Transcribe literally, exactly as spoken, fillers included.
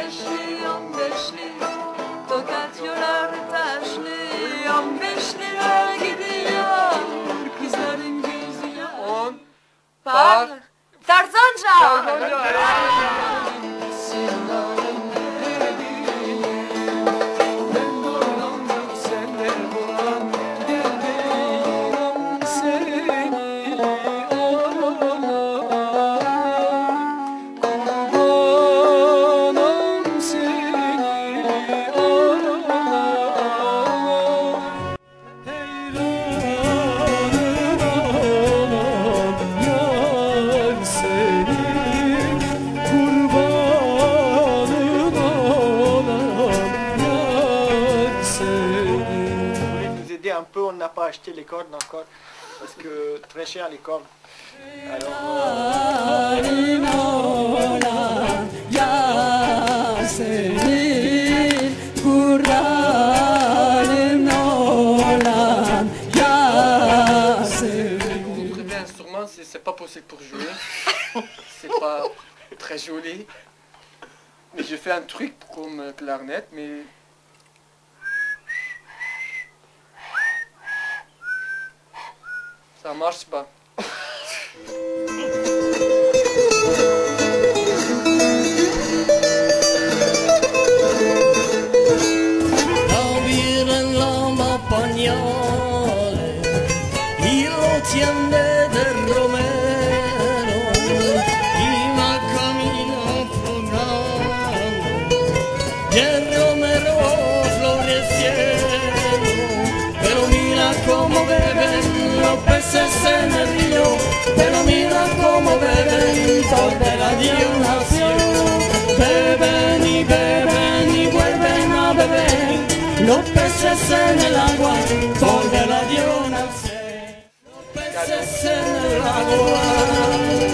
beşli, on beşli, tokatıyorlar taşlı, on beşliler gidiyor, kızların gözüne. On. Par. Tarzanca. Tarzanca. Un peu, on n'a pas acheté les cordes encore parce que très cher les cordes. Alors, Trouver un instrument, c'est pas possible pour jouer. C'est pas très joli. Mais je fais un truc comme clarinette, mais ça marche pas. En el río, pero mira cómo beben por de la nación. Beben y beben y vuelven a beber los peces en el agua por de la nación. Los peces en el agua.